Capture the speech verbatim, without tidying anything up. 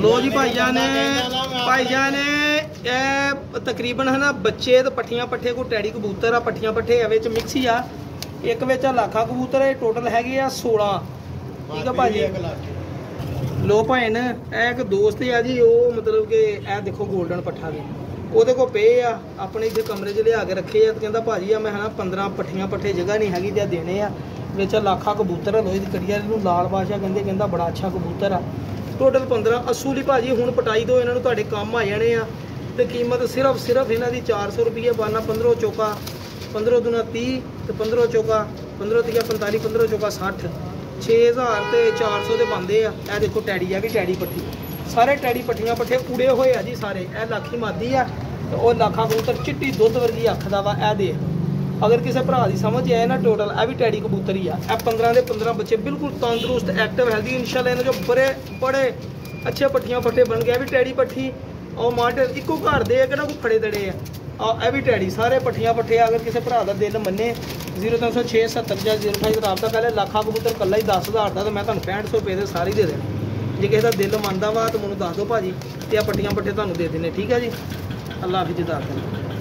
लो जी भाईजान ने भाईजान ने ए तकरीबन है ना बच्चे तो पट्ठियां पट्ठे को टैडी कबूतर आ पट्ठियां पट्ठे विच मिक्स ही आ एक विच लाखा कबूतर है टोटल हैगे आ सोलह ठीक है भाजी। लो भैन एक दोस्त है जी वो मतलब कि ए देखो गोल्डन पट्ठा भी ਉਹਦੇ ਕੋ ਪਏ ਆ ਆਪਣੇ ਇੱਥੇ ਕਮਰੇ 'ਚ ਲਿਆ ਕੇ ਰੱਖੇ ਆ ਤੇ ਕਹਿੰਦਾ ਭਾਜੀ ਆ ਮੈਂ ਹਨਾ ਪੰਦਰਾਂ ਪੱਠੀਆਂ ਪੱਠੇ ਜਗ੍ਹਾ ਨਹੀਂ ਹੈਗੀ ਤੇ ਦੇਣੇ ਆ ਵਿੱਚ ਲੱਖਾ ਕਬੂਤਰ ਆ ਲੋਹੇ ਦੀ ਕੜੀਆ ਇਹਨੂੰ ਲਾਲ ਬਾਦਸ਼ਾਹ ਕਹਿੰਦੇ ਕਹਿੰਦਾ ਬੜਾ ਅੱਛਾ ਕਬੂਤਰ ਆ ਟੋਟਲ ਪੰਦਰਾਂ ਅੱਸੂ ਲਈ ਭਾਜੀ ਹੁਣ ਪਟਾਈ ਦੋ ਇਹਨਾਂ ਨੂੰ ਤੁਹਾਡੇ ਕੰਮ ਆ ਜਾਣੇ ਆ ਤੇ ਕੀਮਤ ਸਿਰਫ ਸਿਰਫ ਇਹਨਾਂ ਦੀ ਚਾਰ ਸੌ ਰੁਪਏ ਬਾਨਾ ਪੰਦਰਾਂ ਚੌਕਾ ਪੰਦਰਾਂ ਦੁਨਾ ਤੀਹ ਤੇ ਪੰਦਰਾਂ ਚੌਕਾ ਪੰਦਰਾਂ ਤੀਆ ਪੰਤਾਲੀ ਪੰਦਰਾਂ ਚੌਕਾ ਸੱਠ ਛੇ ਹਜ਼ਾਰ ਤੇ ਚਾਰ ਸੌ ਦੇ ਬਣਦੇ ਆ। ਇਹ ਦੇਖੋ ਟੈਡੀ ਆ ਵੀ ਟੈਡੀ ਪੱਠੀ ਸਾਰੇ ਟੈਡੀ ਪੱਠੀਆਂ ਪੱਠੇ ਉੜੇ ਹੋਏ ਆ ਜੀ ਸਾਰੇ। ਇਹ ਲਾਖੀ ਮਾਦੀ ਆ ਤੇ ਉਹ ਲਾਖਾ ਕਬੂਤਰ ਚਿੱਟੀ ਦੁੱਧ ਵਰਗੀ ਅੱਖ ਦਾ ਵਾ। ਇਹ ਦੇ ਅਗਰ ਕਿਸੇ ਭਰਾ ਦੀ ਸਮਝ ਆਏ ਨਾ ਟੋਟਲ ਇਹ ਵੀ ਟੈਡੀ ਕਬੂਤਰ ਹੀ ਆ। ਇਹ ਪੰਦਰਾਂ ਦੇ ਪੰਦਰਾਂ ਬੱਚੇ ਬਿਲਕੁਲ ਤੰਦਰੁਸਤ ਐਕਟਿਵ ਹੈਲਦੀ ਇਨਸ਼ਾਅੱਲਾ ਇਹਨਾਂ ਜੋ ਬੜੇ ਬੜੇ ਅੱਛੇ ਪੱਠੀਆਂ ਪੱਠੇ ਬਣ ਗਏ। ਵੀ ਟੈਡੀ ਪੱਠੀ ਉਹ ਮਾਟੇ ਇੱਕੋ ਘਰ ਦੇ ਆ ਕਿਹੜਾ ਕੋਈ ਫੜੇ ਦੜੇ ਆ ਆ ਇਹ ਵੀ ਟੈਡੀ ਸਾਰੇ ਪੱਠੀਆਂ ਪੱਠੇ ਅਗਰ ਕਿਸੇ ਭਰਾ ਦਾ ਦਿਲ ਮੰਨੇ ਜ਼ੀਰੋ ਤਿੰਨ ਸੌ ਛੇ ਸੱਤਰ ਜਾਂ ਜ਼ੀਰੋ ਅਠਾਈ ਦਾ ਰਾਬਤਾ ਕਰ ਲਿਆ। ਲਾਖਾ ਕਬੂਤਰ ਇਕੱਲਾ ਹੀ ਦਸ ਹਜ਼ਾਰ ਦਾ ਤੇ ਮੈਂ ਤੁਹਾਨੂੰ ਪੈਂਹਠ ਸੌ ਰੁਪਏ ਦੇ ਸਾਰੇ ਦੇ ਦੇਣੇ। ਜੇ ਕਿਸੇ ਦਾ ਦਿਲ ਮੰਨਦਾ ਵਾ ਤਾਂ ਮੈਨੂੰ ਦੱਸ ਦਿਓ ਭਾਜੀ ਤੇ ਆ ਪੱਟੀਆਂ ਪੱਠੇ ਤੁਹਾਨੂੰ ਦੇ ਦੇਣੇ ਠੀਕ ਹੈ ਜੀ। ਅੱਲਾਹ ਹਾਫਿਜ਼।